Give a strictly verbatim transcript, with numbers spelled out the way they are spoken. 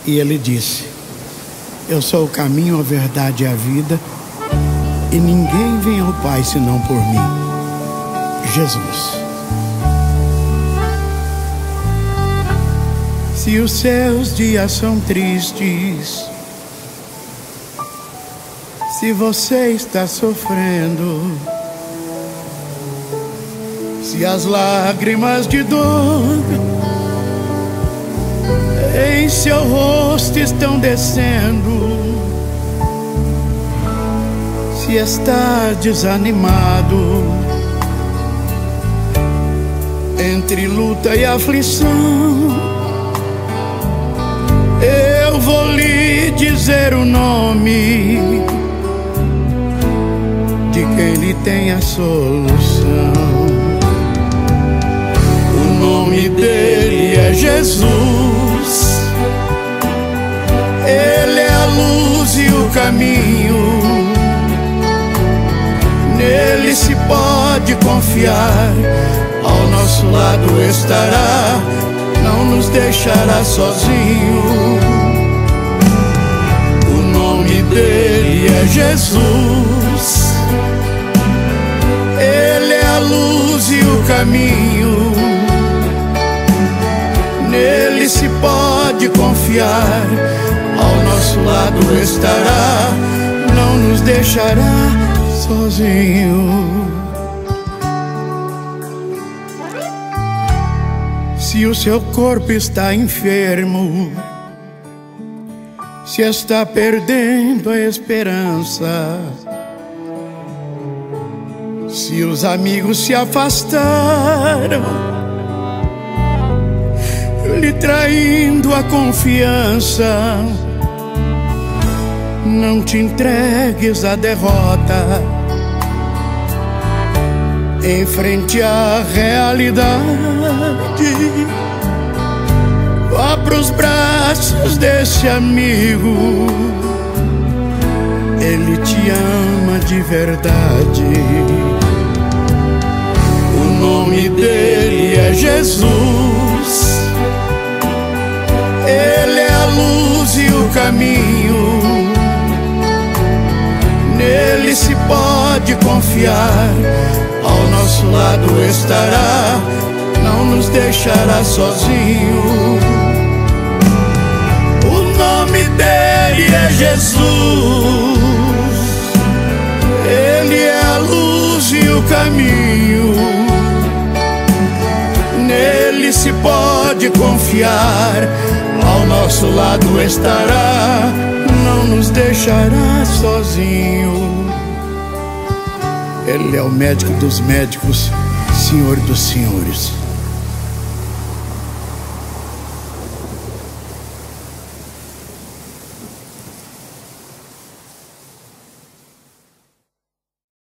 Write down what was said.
E ele disse: eu sou o caminho, a verdade e a vida, e ninguém vem ao Pai senão por mim. Jesus. Se os seus dias são tristes, se você está sofrendo, se as lágrimas de dor em seu rosto estão descendo, se está desanimado entre luta e aflição, eu vou lhe dizer o nome de quem lhe tem a solução. O nome dele é Jesus. Ele é a luz e o caminho. Nele se pode confiar. Ao nosso lado estará, não nos deixará sozinho. O nome dele é Jesus. Ele é a luz e o caminho. Nele se pode confiar. Ao nosso lado estará, não nos deixará sozinho. Se o seu corpo está enfermo, se está perdendo a esperança, se os amigos se afastaram, lhe traindo a confiança, não te entregues à derrota. Enfrente a realidade, vá pros braços desse amigo. Ele te ama de verdade. O nome dele é Jesus. Ele é a luz e o caminho. Nele se pode confiar. Ao nosso lado estará, não nos deixará sozinho. O nome dele é Jesus. Ele é a luz e o caminho. Nele se pode confiar. Ao nosso lado estará, não nos deixará sozinho. Ele é o médico dos médicos, Senhor dos senhores.